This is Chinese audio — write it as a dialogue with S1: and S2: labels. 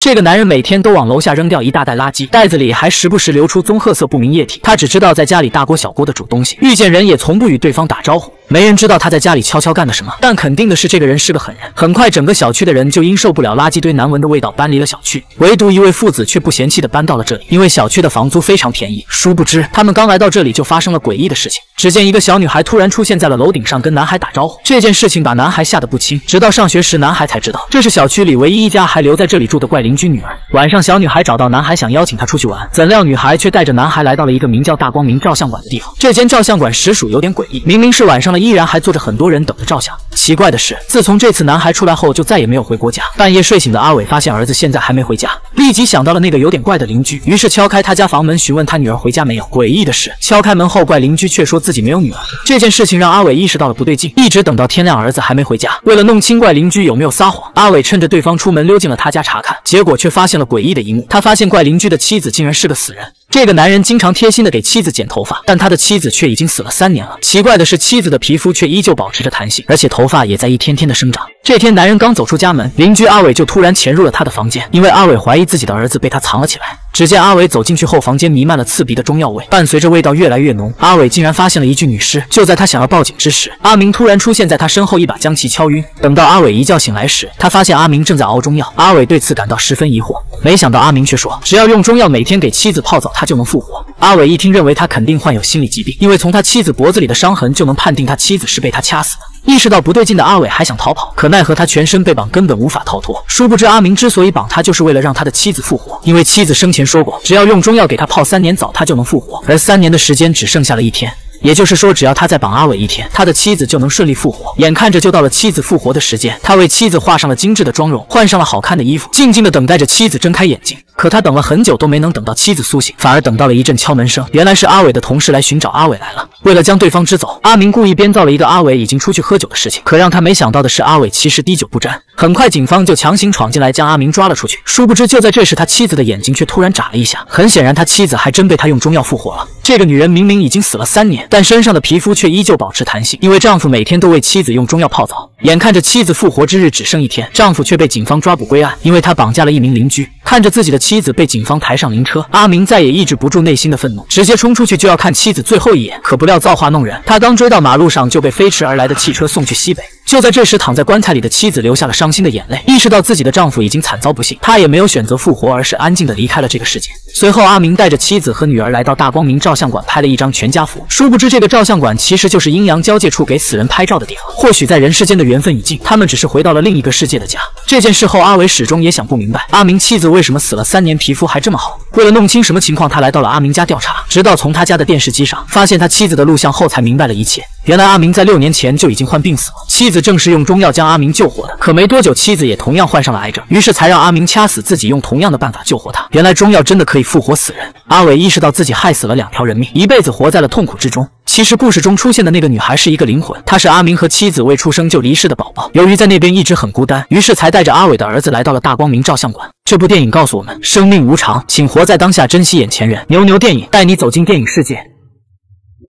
S1: 这个男人每天都往楼下扔掉一大袋垃圾，袋子里还时不时流出棕褐色不明液体。他只知道在家里大锅小锅的煮东西，遇见人也从不与对方打招呼。没人知道他在家里悄悄干了什么，但肯定的是这个人是个狠人。很快，整个小区的人就因受不了垃圾堆难闻的味道搬离了小区，唯独一位父子却不嫌弃的搬到了这里，因为小区的房租非常便宜。殊不知，他们刚来到这里就发生了诡异的事情。只见一个小女孩突然出现在了楼顶上，跟男孩打招呼。这件事情把男孩吓得不轻，直到上学时，男孩才知道这是小区里唯一一家还留在这里住的怪邻居女儿。晚上，小女孩找到男孩，想邀请他出去玩，怎料女孩却带着男孩来到了一个名叫大光明照相馆的地方。这间照相馆实属有点诡异，明明是晚上了，依然还坐着很多人等着照相。奇怪的是，自从这次男孩出来后，就再也没有回过家。半夜睡醒的阿伟发现儿子现在还没回家，立即想到了那个有点怪的邻居，于是敲开他家房门询问他女儿回家没有。诡异的是，敲开门后，怪邻居却说自己没有女儿。这件事情让阿伟意识到了不对劲，一直等到天亮，儿子还没回家。为了弄清怪邻居有没有撒谎，阿伟趁着对方出门溜进了他家查看，结果却发现了诡异的一幕。他发现怪邻居的妻子竟然是个死人。这个男人经常贴心的给妻子剪头发，但他的妻子却已经死了3年了。奇怪的是，妻子的皮肤却依旧保持着弹性，而且头发也在一天天的生长。这天，男人刚走出家门，邻居阿伟就突然潜入了他的房间，因为阿伟怀疑自己的儿子被他藏了起来。只见阿伟走进去后，房间弥漫了刺鼻的中药味，伴随着味道越来越浓，阿伟竟然发现了一具女尸。就在他想要报警之时，阿明突然出现在他身后，一把将其敲晕。等到阿伟一觉醒来时，他发现阿明正在熬中药。阿伟对此感到十分疑惑，没想到阿明却说，只要用中药每天给妻子泡澡，他就能复活。阿伟一听，认为他肯定患有心理疾病，因为从他妻子脖子里的伤痕就能判定他妻子是被他掐死的。意识到不对劲的阿伟还想逃跑，可奈何他全身被绑，根本无法逃脱。殊不知阿明之所以绑他，就是为了让他的妻子复活，因为妻子生前说过，只要用中药给他泡3年澡，他就能复活。而3年的时间只剩下了1天。也就是说，只要他再绑阿伟1天，他的妻子就能顺利复活。眼看着就到了妻子复活的时间，他为妻子画上了精致的妆容，换上了好看的衣服，静静的等待着妻子睁开眼睛。可他等了很久都没能等到妻子苏醒，反而等到了一阵敲门声。原来是阿伟的同事来寻找阿伟来了。为了将对方支走，阿明故意编造了一个阿伟已经出去喝酒的事情。可让他没想到的是，阿伟其实滴酒不沾。很快，警方就强行闯进来，将阿明抓了出去。殊不知，就在这时，他妻子的眼睛却突然眨了一下。很显然，他妻子还真被他用中药复活了。这个女人明明已经死了3年，但身上的皮肤却依旧保持弹性，因为丈夫每天都为妻子用中药泡澡。眼看着妻子复活之日只剩1天，丈夫却被警方抓捕归案，因为他绑架了一名邻居。看着自己的妻子被警方抬上灵车，阿明再也抑制不住内心的愤怒，直接冲出去就要看妻子最后一眼。可不料造化弄人，他刚追到马路上，就被飞驰而来的汽车送去西北。就在这时，躺在棺材里的妻子流下了伤心的眼泪，意识到自己的丈夫已经惨遭不幸，她也没有选择复活，而是安静的离开了这个世界。随后，阿明带着妻子和女儿来到大光明照相馆拍了一张全家福。殊不知，这个照相馆其实就是阴阳交界处给死人拍照的地方。或许在人世间的缘分已尽，他们只是回到了另一个世界的家。这件事后，阿伟始终也想不明白，阿明妻子为什么死了3年皮肤还这么好。为了弄清什么情况，他来到了阿明家调查，直到从他家的电视机上发现他妻子的录像后，才明白了一切。原来阿明在6年前就已经患病死了，妻子正是用中药将阿明救活的。可没多久，妻子也同样患上了癌症，于是才让阿明掐死自己，用同样的办法救活他。原来中药真的可以复活死人。阿伟意识到自己害死了2条人命，一辈子活在了痛苦之中。其实故事中出现的那个女孩是一个灵魂，她是阿明和妻子未出生就离世的宝宝。由于在那边一直很孤单，于是才带着阿伟的儿子来到了大光明照相馆。这部电影告诉我们，生命无常，请活在当下，珍惜眼前人。牛牛电影带你走进电影世界。